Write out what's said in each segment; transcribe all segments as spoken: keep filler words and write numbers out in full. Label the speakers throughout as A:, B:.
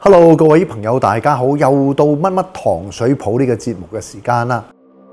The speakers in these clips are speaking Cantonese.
A: Hello， 各位朋友，大家好，又到乜乜糖水鋪呢個節目嘅時間啦。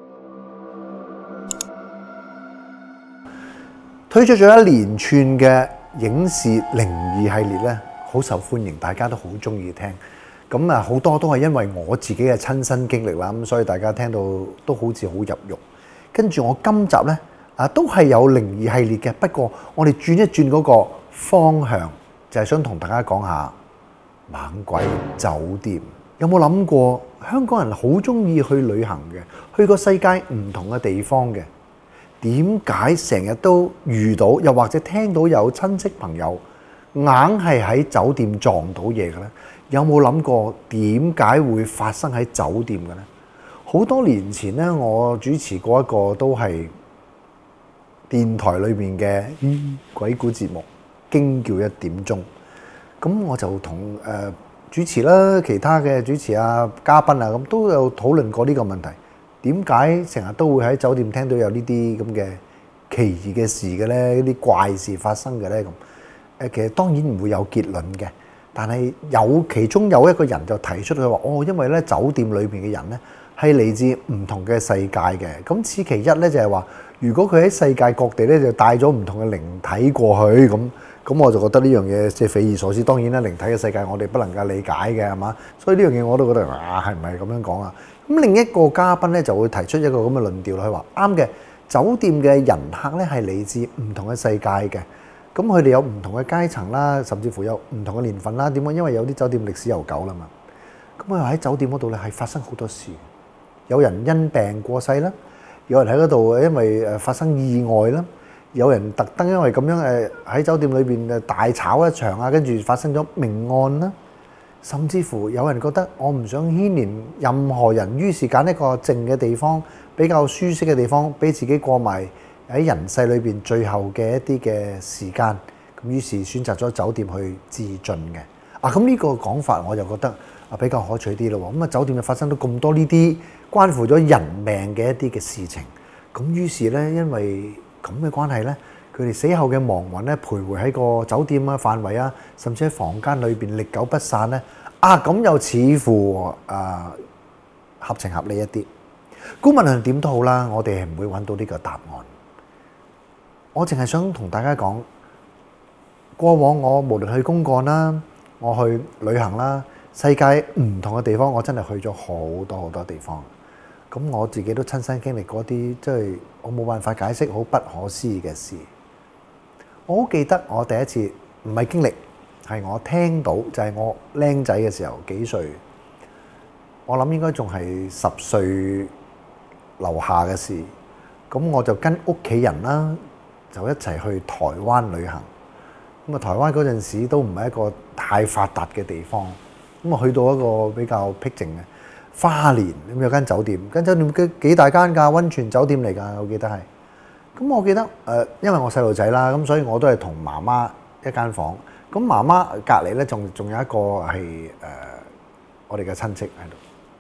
A: 推出咗一連串嘅影視靈異系列咧，好受歡迎，大家都好中意聽。咁啊，好多都係因為我自己嘅親身經歷啦，咁所以大家聽到都好似好入肉。跟住我今集咧啊，都係有靈異系列嘅，不過我哋轉一轉嗰個方向，就係想同大家講下猛鬼酒店。有冇諗過香港人好中意去旅行嘅，去個世界唔同嘅地方嘅？點解成日都遇到，又或者聽到有親戚朋友硬係喺酒店撞到嘢嘅咧？有冇諗過點解會發生喺酒店嘅咧？好多年前咧，我主持過一個都係電台裏面嘅鬼故節目，驚叫一點鐘。咁我就同誒主持啦，其他嘅主持啊、嘉賓啊，咁都有討論過呢個問題。點解成日都會喺酒店聽到有呢啲咁嘅奇異嘅事嘅咧？呢啲怪事發生嘅咧？咁誒，其實當然唔會有結論嘅。但係有其中有一個人就提出佢話：哦，因為咧酒店裏邊嘅人咧係嚟自唔同嘅世界嘅。咁此其一咧就係話，如果佢喺世界各地咧就帶咗唔同嘅靈體過去，咁咁我就覺得呢樣嘢即係匪夷所思。當然啦，靈體嘅世界我哋不能夠理解嘅，係嘛？所以呢樣嘢我都覺得啊，係唔係咁樣講啊？咁另一個嘉賓咧就會提出一個咁嘅論調啦，佢話啱嘅，酒店嘅人客咧係嚟自唔同嘅世界嘅，咁佢哋有唔同嘅階層啦，甚至乎有唔同嘅年份啦。點解？因為有啲酒店歷史悠久啦嘛。咁佢話喺酒店嗰度咧係發生好多事，有人因病過世啦，有人喺嗰度因為誒發生意外啦，有人特登因為咁樣誒喺酒店裏邊誒大吵一場啊，跟住發生咗命案啦。甚至乎有人覺得我唔想牽連任何人，於是揀一個靜嘅地方，比較舒適嘅地方，俾自己過埋喺人世裏邊最後嘅一啲嘅時間。咁於是選擇咗酒店去自盡嘅。啊，咁呢個講法我就覺得啊比較可取啲咯。咁啊，酒店就發生到咁多呢啲關乎咗人命嘅一啲嘅事情。咁於是呢，因為咁嘅關係呢，佢哋死後嘅亡魂咧，徘徊喺個酒店啊範圍啊，甚至喺房間裏邊歷久不散咧。啊，咁又似乎啊合情合理一啲。無論點都好啦，我哋係唔會揾到呢個答案。我淨係想同大家講，過往我無論去公幹啦，我去旅行啦，世界唔同嘅地方，我真係去咗好多好多地方。咁我自己都親身經歷過啲，即係我冇辦法解釋好不可思議嘅事。我好記得我第一次唔係經歷，係我聽到，就係我僆仔嘅時候，幾歲？我諗應該仲係十歲樓下嘅事。咁我就跟屋企人啦，就一齊去台灣旅行。咁啊，台灣嗰陣時都唔係一個太發達嘅地方。咁啊，去到一個比較僻靜嘅花蓮，咁有間酒店，間酒店幾幾大間㗎，溫泉酒店嚟㗎，我記得係。咁我記得誒，因為我細路仔啦，咁所以我都係同媽媽一間房。咁媽媽隔離咧，仲仲有一個係誒我哋嘅親戚喺度。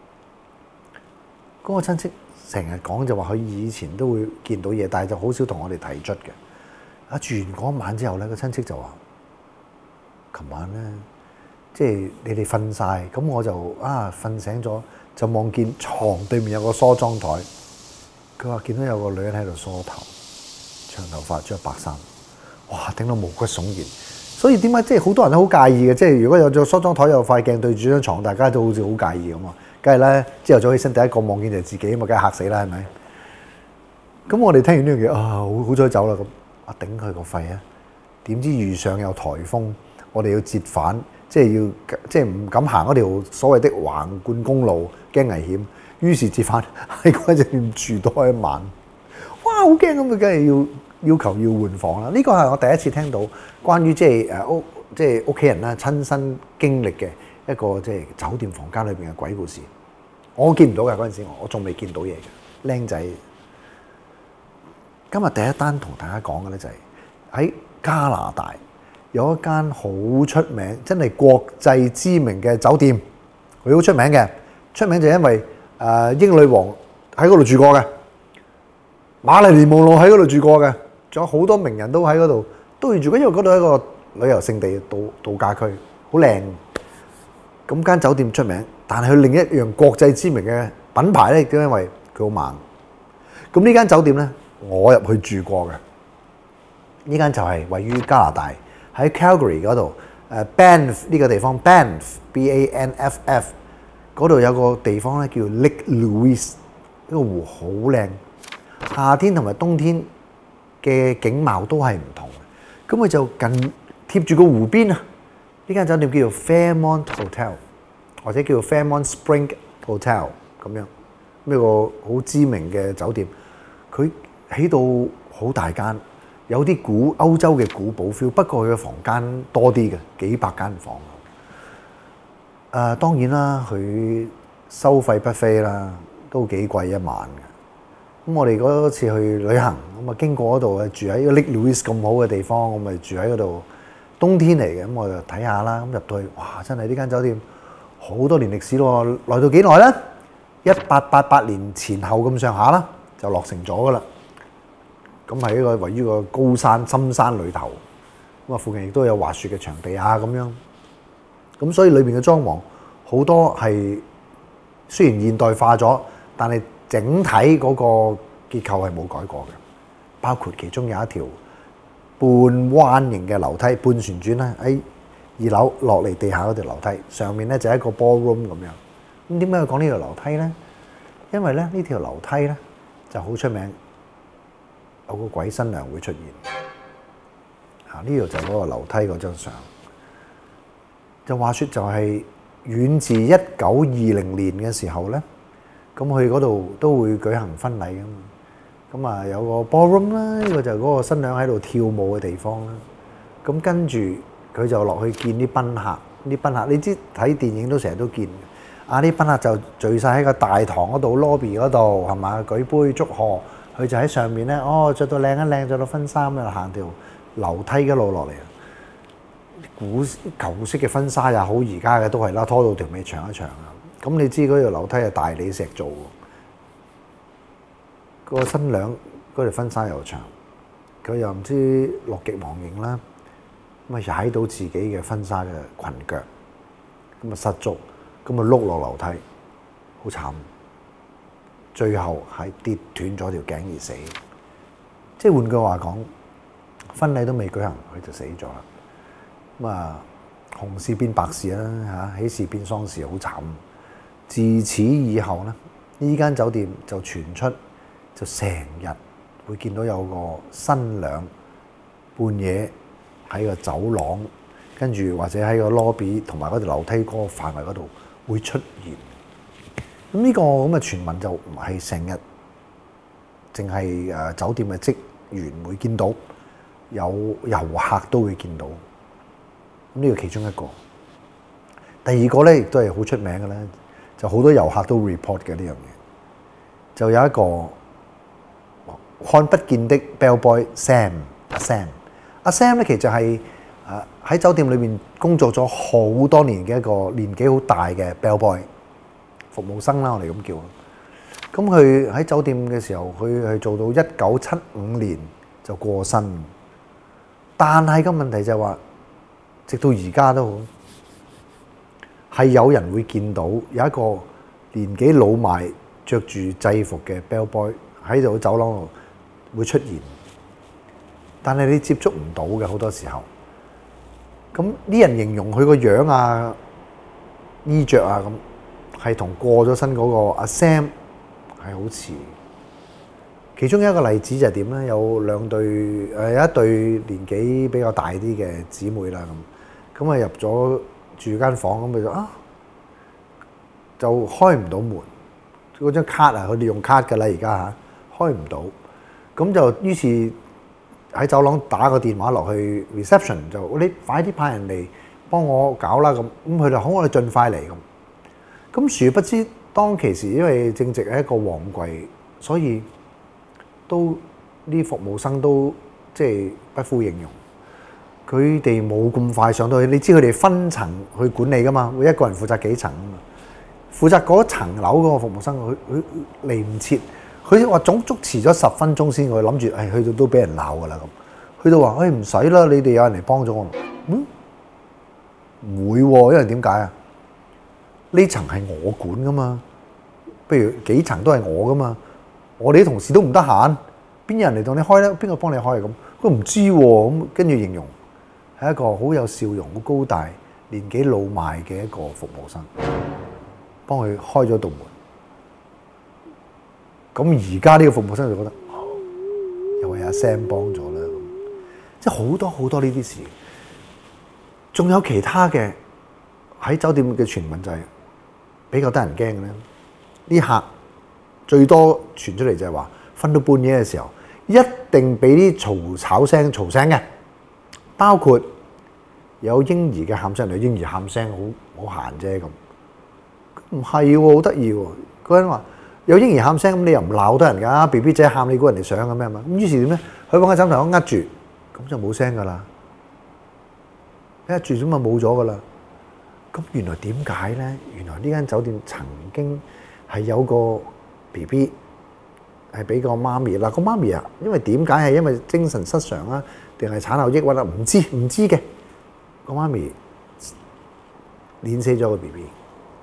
A: 嗰個親戚成日講就話佢以前都會見到嘢，但係就好少同我哋提出嘅。啊，住完嗰晚之後咧，個親戚就話：琴晚咧，即係你哋瞓晒，咁我就啊瞓醒咗，就望見床對面有個梳妝台。佢話見到有個女人喺度梳頭。長頭髮着白衫，哇！頂到毛骨悚然。所以點解即係好多人都好介意嘅？即係如果有隻梳妝台有塊鏡對住張床，大家都好似好介意咁啊！梗係咧，朝頭早起身第一個望見就係自己，咁啊，梗係嚇死啦，係咪？咁我哋聽完呢樣嘢啊，好好彩走啦咁。啊，頂佢個肺啊！點知遇上有颱風，我哋要折返，即係要即係唔敢行嗰條所謂的橫貫公路，驚危險。於是折返喺嗰隻店住多一晚。哇！好驚咁，佢梗係要要求要換房啦。呢個係我第一次聽到關於即係誒屋即係屋企人啦親身經歷嘅一個即係酒店房間裏邊嘅鬼故事。我見唔到嘅嗰陣時，我仲未見到嘢嘅僆仔。今日第一單同大家講嘅咧就係喺加拿大有一間好出名、真係國際知名嘅酒店，佢好出名嘅。出名就因為誒英女王喺嗰度住過嘅。瑪麗蓮夢露喺嗰度住過嘅，仲有好多名人都喺嗰度都住過，因為嗰度係一個旅遊勝地、度度假區，好靚。咁咁間酒店出名，但係佢另一樣國際知名嘅品牌咧，亦都因為佢好猛。咁呢間酒店咧，我入去住過嘅。呢間就係位於加拿大喺 Calgary 嗰度，誒 Banff 呢個地方 Banff B A N F F 嗰度有個地方咧叫 Lake Louise， 呢個湖好靚，夏天同埋冬天嘅景貌都係唔同嘅。咁佢就近貼住個湖邊啊！呢間酒店叫做 Fairmont Hotel， 或者叫做 Fairmont Spring Hotel 咁樣，呢個好知名嘅酒店。佢起到好大間。有啲古歐洲嘅古堡 feel， 不過佢嘅房間多啲嘅，幾百間房。誒、呃、當然啦，佢收費不菲啦，都幾貴一晚嘅。咁我哋嗰次去旅行，咁啊經過嗰度，住喺個 Lake Louise 咁好嘅地方，我咪住喺嗰度。冬天嚟嘅，咁我就睇下啦。咁入到去，哇！真係呢間酒店好多年歷史咯，來到幾耐咧？一八八八年前後咁上下啦，就落成咗噶啦。咁喺一個位於個高山深山裏頭，咁啊附近亦都有滑雪嘅場地啊咁樣，咁所以裏邊嘅裝潢好多係雖然現代化咗，但係整體嗰個結構係冇改過嘅，包括其中有一條半彎形嘅樓梯，半旋轉啦，喺二樓落嚟地下嗰條樓梯，上面咧就係一個 ballroom 咁樣。咁點解要講呢條樓梯咧？因為咧呢條樓梯咧就好出名。有個鬼新娘會出現，啊！呢度就係嗰個樓梯嗰張相。就話説就係遠自一九二零年嘅時候咧，咁去嗰度都會舉行婚禮噶嘛。咁啊有個 ballroom 啦，呢個就係嗰個新娘喺度跳舞嘅地方啦。咁跟住佢就落去見啲賓客，啲賓客你知睇電影都成日都見嘅。啊！啲賓客就聚晒喺個大堂嗰度 lobby 嗰度係嘛，舉杯祝賀。佢就喺上面咧，哦，着到靚一靚，着到婚紗咁，行條樓梯一路落嚟。古舊式嘅婚紗又好，而家嘅都係啦，拖到條尾長一長啊。咁你知嗰條樓梯係大理石做嘅，個新娘嗰條婚紗又長，佢又唔知樂極忘形啦，咁啊踩到自己嘅婚紗嘅裙腳，咁啊失足，咁啊碌落樓梯，好慘。最後係跌斷咗條頸而死，即係換句話講，婚禮都未舉行，佢就死咗啦。咁啊，紅事變白事啦嚇，喜事變喪事，好慘。自此以後咧，呢間酒店就傳出，就成日會見到有個新娘半夜喺個走廊，跟住或者喺個 lobby 同埋嗰條樓梯嗰個範圍嗰度會出現。咁呢個咁嘅傳聞就唔係成日，淨係誒酒店嘅職員會見到，有遊客都會見到。咁呢個其中一個。第二個咧，亦都係好出名嘅咧，就好多遊客都 report 嘅呢樣嘢。就有一個看不見的 bellboy Sam， 阿 Sam， 阿 Sam 咧其實係誒喺酒店裏面工作咗好多年嘅一個年紀好大嘅 bellboy。服務生啦，我哋咁叫。咁佢喺酒店嘅時候，佢係做到一九七五年就過身。但係個問題就係話，直到而家都好，係有人會見到有一個年紀老邁、着住制服嘅 bellboy 喺度走廊度會出現。但係你接觸唔到嘅好多時候。咁啲人形容佢個樣啊、衣着啊咁。係同過咗身嗰個阿 Sam 係好似。其中一個例子就係點咧？有兩對誒，有一對年紀比較大啲嘅姊妹啦咁，咁啊入咗住間房咁，佢就啊就開唔到門，嗰張卡啊，佢哋用卡㗎啦，而家嚇開唔到，咁就於是喺走廊打個電話落去 reception， 就你快啲派人嚟幫我搞啦咁，咁佢就好，我哋盡快嚟咁。咁殊不知，當其時因為正值係一個旺季，所以都啲服務生都即係不敷應用。佢哋冇咁快上到去，你知佢哋分層去管理㗎嘛？會一個人負責幾層啊嘛？負責嗰層樓嗰個服務生，佢佢嚟唔切，佢話總足遲咗十分鐘先，佢諗住誒去到都俾人鬧㗎啦咁。去到話誒唔使啦，你哋有人嚟幫咗我。嗯，唔會喎，因為點解啊？ 呢層係我管噶嘛，譬如幾層都係我噶嘛，我哋啲同事都唔得閒，邊有人嚟同你開咧？邊個幫你開咁？佢唔知喎，咁跟住形容係一個好有笑容、好高大、年紀老邁嘅一個服務生，幫佢開咗道門。咁而家呢個服務生就覺得，哦、又係阿 Sam 幫咗啦，咁即係好多好多呢啲事。仲有其他嘅喺酒店嘅傳聞就係比較得人驚嘅咧。啲客最多傳出嚟就係話，瞓到半夜嘅時候，一定俾啲嘈吵聲嘈醒嘅，包括有嬰兒嘅喊聲，嚟嬰兒喊聲好好閒啫咁。唔係喎，好得意喎。嗰人話有嬰兒喊聲，咁你又唔鬧得人㗎 ？B B 仔喊你估人哋想嘅咩嘛？咁於是點咧？佢揾個枕頭呃住，咁就冇聲㗎啦。一住咗咪冇咗噶啦，咁原來點解咧？原來呢間酒店曾經係有個 B B 係俾個媽咪嗱，個媽咪啊，因為點解係因為精神失常啊，定係產後抑鬱啊？唔知唔知嘅，個媽咪碾死咗個 B B，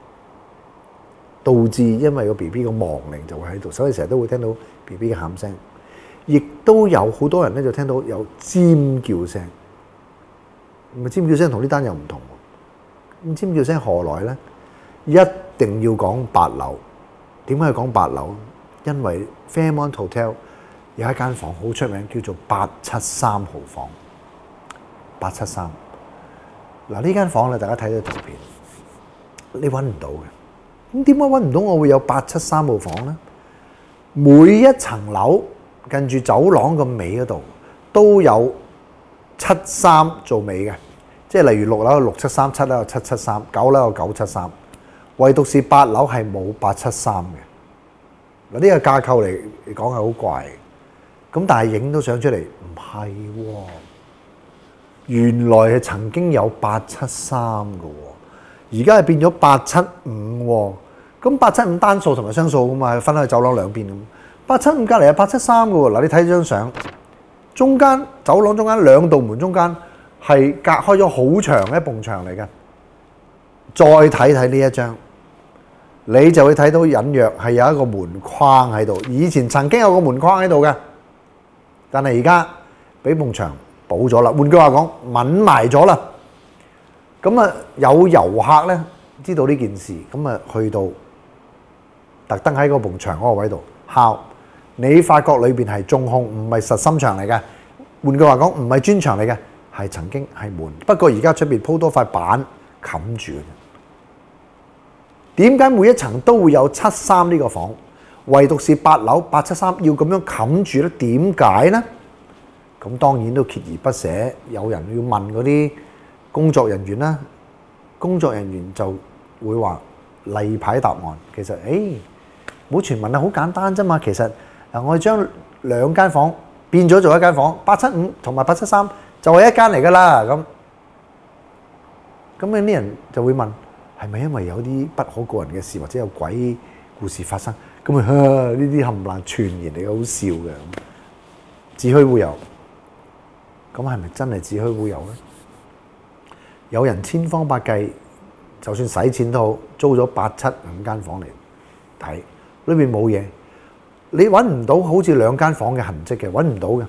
A: 導致因為個 B B 個亡靈就會喺度，所以成日都會聽到 B B 嘅喊聲，亦都有好多人咧就聽到有尖叫聲。唔係尖叫聲，同呢單又唔同喎。咁尖叫聲何來咧？一定要講八樓。點解要講八樓？因為 Fairmont Hotel 有一間房好出名，叫做八七三號房。八七三嗱，呢間房咧，大家睇到圖片，你揾唔到嘅。咁點解揾唔到？我會有八七三號房咧？每一層樓近住走廊個尾嗰度都有七三做尾嘅，即係例如六樓有六七三，七樓有七七三，九樓有九七三，唯獨是八樓係冇八七三嘅。嗱，呢個架構嚟嚟講係好怪嘅，咁但係影到相出嚟唔係喎，原來係曾經有八七三嘅喎，而家係變咗八七五喎。咁八七五單數同埋雙數噶嘛，分開走廊兩邊咁。八七五隔離係八七三嘅喎。嗱，你睇張相。中間走廊中間兩道門中間係隔開咗好長一埲牆嚟嘅。再睇睇呢一張，你就會睇到隱約係有一個門框喺度。以前曾經有個門框喺度嘅，但係而家俾埲牆補咗啦。換句話講，抿埋咗啦。咁啊，有遊客咧知道呢件事，咁啊去到特登喺嗰埲牆嗰個位度敲。你發覺裏邊係中空，唔係實心牆嚟嘅。換句話講，唔係磚牆嚟嘅，係曾經係門。不過而家出邊鋪多塊板冚住嘅。點解每一層都會有七三呢個房，唯獨是八樓八七三要咁樣冚住咧？點解咧？咁當然都鍥而不捨，有人要問嗰啲工作人員啦。工作人員就會話例牌答案。其實誒，冇傳聞啊，好簡單啫嘛。其實嗱，我哋將兩間房變咗做一間房，八七五同埋八七三就係一間嚟㗎啦。咁咁呢啲人就會問：係咪因為有啲不可告人嘅事，或者有鬼故事發生？咁啊，呢啲冚唪唥傳言嚟嘅，好笑嘅，子虛烏有。咁係咪真係子虛烏有咧？有人千方百計，就算使錢都好，租咗八七五間房嚟睇，裏邊冇嘢。你揾唔到好似兩間房嘅痕跡嘅，揾唔到嘅。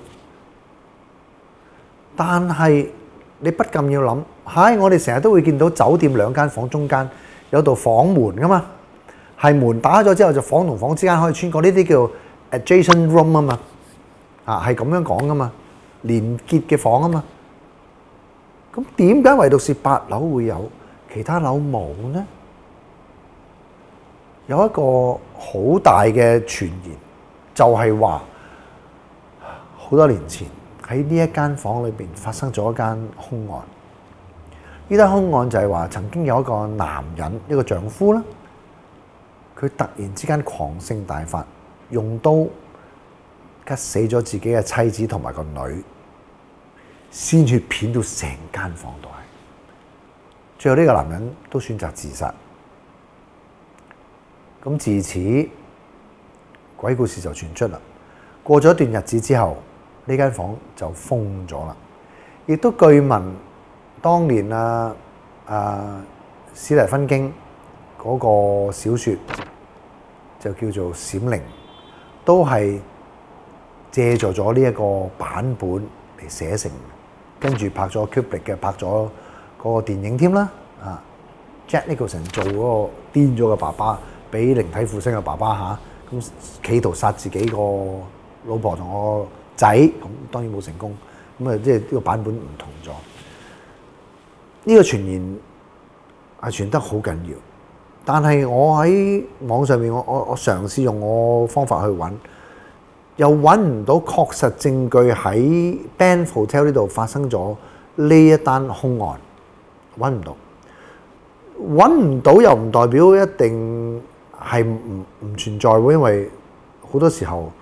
A: 但係你不禁要諗，係我哋成日都會見到酒店兩間房中間有道房門噶嘛，係門打咗之後就房同房之間可以穿過，呢啲叫 adjacent room 啊嘛，啊係咁樣講噶嘛，連結嘅房啊嘛。咁點解唯獨是八樓會有，其他樓冇呢？有一個好大嘅傳言，就係話好多年前喺呢一間房裏邊發生咗一間兇案。呢單兇案就係話曾經有一個男人，一個丈夫啦，佢突然之間狂性大發，用刀吉死咗自己嘅妻子同埋個女，鮮血片到成間房都係。最後呢個男人都選擇自殺。咁自此鬼故事就傳出啦。過咗一段日子之後，呢間房就封咗啦。亦都據聞當年啊啊史蒂芬京嗰個小説就叫做《閃靈》，都係借助咗呢一個版本嚟寫成，跟住拍咗 Kubrick 嘅，拍咗嗰個電影添啦。啊 ，Jack Nicholson 做嗰個癲咗嘅爸爸，俾靈體附身嘅爸爸嚇，咁企圖殺自己個老婆同個仔，咁當然冇成功。咁啊，即係呢個版本唔同咗。呢個傳言係傳得好緊要，但係我喺網上面，我我我嘗試用我方法去揾，又揾唔到確實證據喺 Banff Hotel 呢度發生咗呢一單兇案，揾唔到，揾唔到又唔代表一定係唔唔存在喎，因為好多時候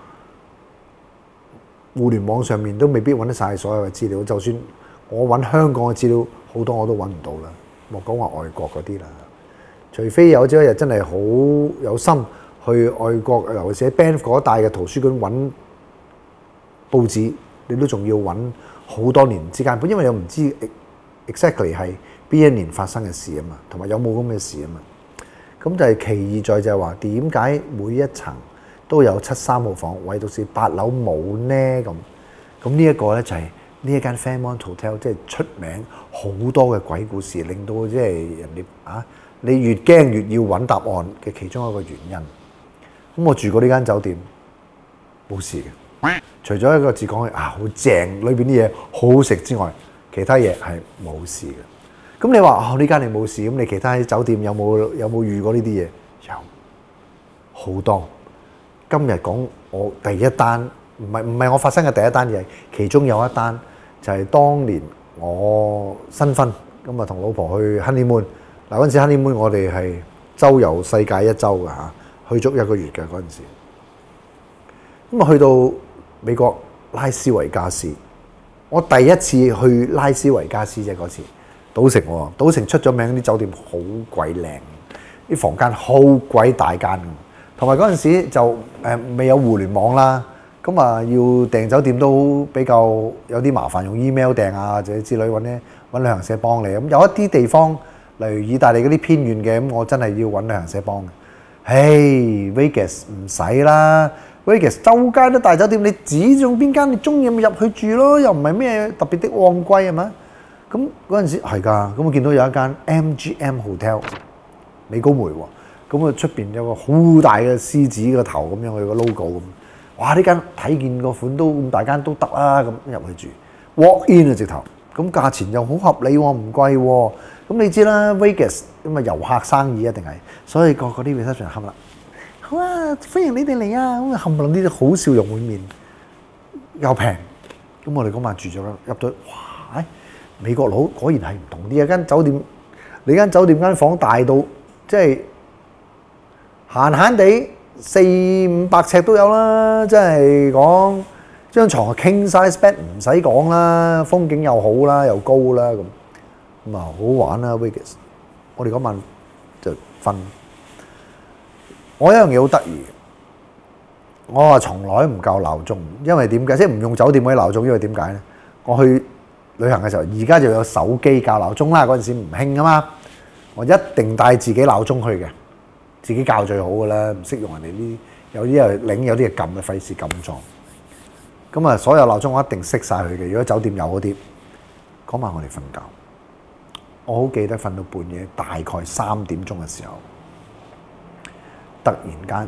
A: 互聯網上面都未必揾得晒所有嘅資料，就算我揾香港嘅資料，好多我都揾唔到啦，莫講話外國嗰啲啦。除非有朝一日真係好有心去外國，尤其是喺 Banff 嗰帶嘅圖書館揾報紙，你都仲要揾好多年之間，因為又唔知 exactly 係邊一年發生嘅事啊嘛，同埋有冇咁嘅事啊嘛。咁就係奇異在就係話點解每一層都有七三號房，唯獨是八樓冇呢？咁咁呢一個咧就係呢一間 Fairmont Hotel 即係出名好多嘅鬼故事，令到即係人哋啊〜你越驚越要揾答案嘅其中一個原因。咁我住過呢間酒店冇事嘅，除咗一個字講係啊好正，裏邊啲嘢好好食之外，其他嘢係冇事嘅。咁你話哦呢間你冇事，咁你其他酒店有冇有冇遇過呢啲嘢？有好多。今日講我第一單，唔係唔係我發生嘅第一單嘢，其中有一單就係當年我新婚，咁啊同老婆去 honeymoon。嗱嗰陣時 honeymoon 我哋係周遊世界一周㗎嚇，去足一個月嘅嗰陣時。咁啊去到美國拉斯維加斯，我第一次去拉斯維加斯啫嗰次，賭城喎，賭城出咗名啲酒店好鬼靚，啲房間好鬼大間，同埋嗰陣時就誒未有互聯網啦，咁啊要訂酒店都比較有啲麻煩，用 email 訂啊或者之類揾咧揾旅行社幫你。咁有一啲地方，例如意大利嗰啲偏遠嘅，咁我真係要揾旅行社幫嘅。唉 Vegas 唔使啦 ，Vegas 周街都大酒店，你指中邊間你中意咪入去住咯，又唔係咩特別的旺季係嘛？咁嗰陣時係㗎，咁我見到有一間 M G M Hotel 美高梅喎，咁啊出邊有個好大嘅獅子個頭咁樣，有個 logo 咁。哇！呢間睇見個款都咁大間都得啊，咁入去住 walk in 啊直頭，咁價錢又好合理喎，唔貴喎。咁你知啦 ，Vegas 咁啊遊客生意一定係，所以個個啲 reception 冚啦，好啊，歡迎你哋嚟啊！咁啊冚唪唥啲好笑容滿面，又平。咁我哋嗰晚住咗入到，哇！美國佬果然係唔同啲啊！間酒店，你間酒店間房大到即係閒閒地四五百尺都有啦，即係講張床係 king size bed 唔使講啦，風景又好啦，又高啦咁。咁啊好玩啦 Vegas， 我哋嗰晚就瞓。我有一樣嘢好得意，我話從來唔校鬧鐘，因為點解？即係唔用酒店嗰啲鬧鐘，因為點解咧？我去旅行嘅時候，而家就有手機校鬧鐘啦。嗰陣時唔興啊嘛，我一定帶自己鬧鐘去嘅，自己校最好㗎啦，唔識用人哋啲，有啲係擰，有啲係撳嘅，費事撳錯。咁啊，所有鬧鐘我一定熄晒佢嘅。如果酒店有嗰啲，嗰晚我哋瞓覺。我好記得瞓到半夜，大概三點鐘嘅時候，突然間，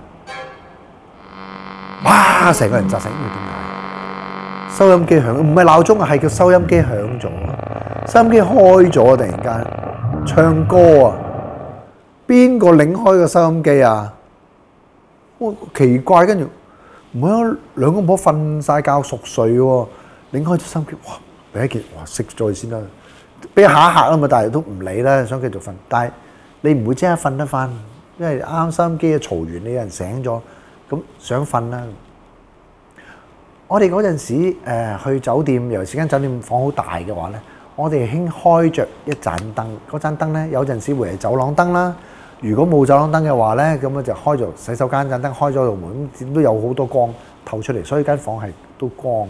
A: 哇！成個人扎醒，點解？收音機響，唔係鬧鐘啊，係叫收音機響咗。收音機開咗，突然間唱歌啊！邊個擰開個收音機啊？我奇怪，跟住唔係啊，兩公婆瞓晒覺熟睡喎，擰開咗收音機，哇！第一件，哇！熄咗佢先啦。俾下一嚇啊嘛，但係都唔理啦，想繼續瞓。但係你唔會即刻瞓得翻，因為啱啱收音機嘈完，你有人醒咗，咁想瞓啦。我哋嗰陣時誒去酒店，尤其是間酒店房好大嘅話咧，我哋興開着一盞燈。嗰盞燈咧有陣時會係走廊燈啦。如果冇走廊燈嘅話咧，咁樣就開咗洗手間盞燈，開咗道門，咁都有好多光透出嚟，所以間房係都光嘅。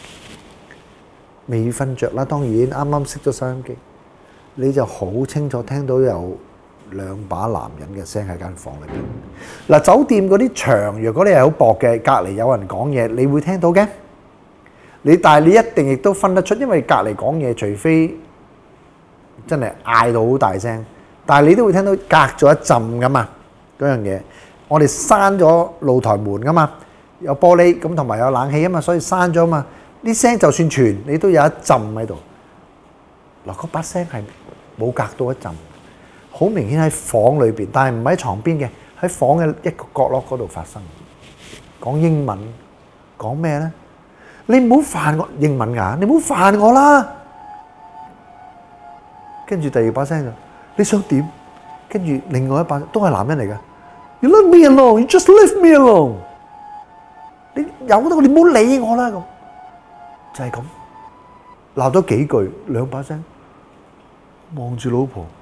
A: 未瞓着啦，當然啱啱熄咗收音機，你就好清楚聽到有兩把男人嘅聲喺間房裏邊。嗱，酒店嗰啲牆，如果你係好薄嘅，隔離有人講嘢，你會聽到嘅。你但係你一定亦都分得出，因為隔離講嘢，除非真係嗌到好大聲，但係你都會聽到隔咗一陣噶嘛嗰樣嘢。我哋閂咗露台門噶嘛，有玻璃咁同埋有冷氣啊嘛，所以閂咗嘛。啲聲就算傳，你都有一陣喺度。嗱，嗰把聲係冇隔到一陣，好明顯喺房裏邊，但係唔喺床邊嘅，喺房嘅一個角落嗰度發生。講英文，講咩咧？你唔好煩我，英文㗎，你唔好煩我啦。跟住第二把聲就，你想點？跟住另外一把都係男人嚟㗎。You leave me alone, you just leave me alone。你由得我，你唔好理我啦咁。就係咁，鬧咗幾句，兩把聲，望住老婆，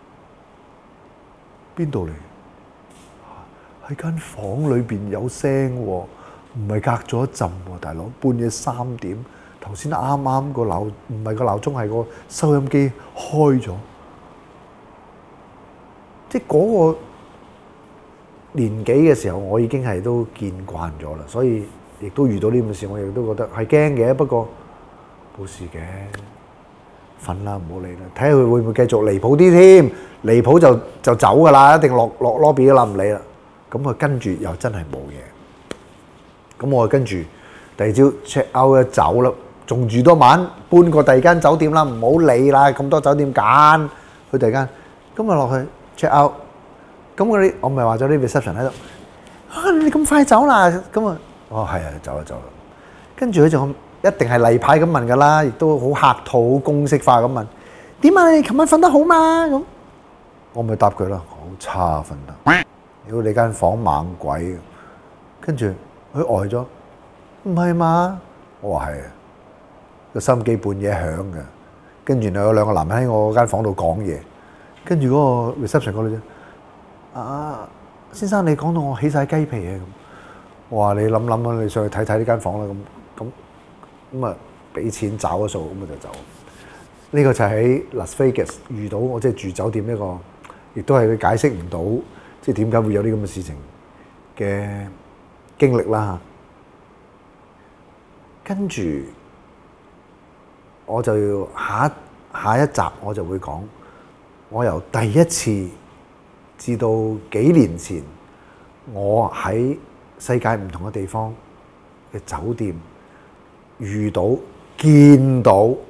A: 邊度嚟？喺間房裏邊有聲喎，唔係隔咗一陣喎，大佬，半夜三點，頭先啱啱個鬧，唔係個鬧鐘，係個收音機開咗，即係嗰個年紀嘅時候，我已經係都見慣咗啦，所以亦都遇到呢咁嘅事，我亦都覺得係驚嘅。不過冇事嘅，瞓啦，唔好理啦。睇下佢會唔會繼續離譜啲添，離譜就就走㗎啦，一定落落 lobby 㗎啦，唔理啦。咁佢跟住又真係冇嘢。咁我跟住第二朝 check out 咧走啦，仲住多晚，搬過第二間酒店啦，唔好理啦，咁多酒店揀去第二間。咁啊落去 check out，咁嗰啲我咪話咗啲 reception 喺度。啊，你咁快走啦？咁啊，哦係啊，走啦走啦。跟住佢就一定係例牌咁問㗎啦，亦都好客套、好公式化咁問。點啊？你琴晚瞓得好嘛？咁我咪答佢啦，好差瞓得。屌你間房猛鬼，跟住佢呆咗，唔係嘛？我話係啊，個收音機半夜響嘅，跟住有兩個男人喺我間房度講嘢，跟住嗰個 reception 嗰女仔，啊先生你講到我起晒雞皮啊咁，我話你諗諗啊，你上去睇睇呢間房啦咁，咁咁啊俾錢找咗數，咁啊就走。呢個就喺 Las Vegas 遇到我即係住酒店呢個，亦都係佢解釋唔到。即係點解會有啲咁嘅事情嘅經歷啦嚇，跟住我就要下一下一集我就會講，我由第一次至到幾年前，我喺世界唔同嘅地方嘅酒店遇到見到唔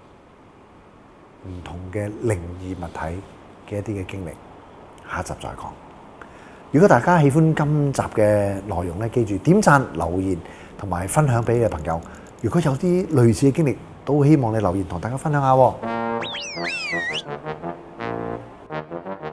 A: 同嘅靈異物體嘅一啲嘅經歷，下一集再講。如果大家喜歡今集嘅內容咧，記住點讚、留言同埋分享俾你嘅朋友。如果有啲類似嘅經歷，都希望你留言同大家分享下喎。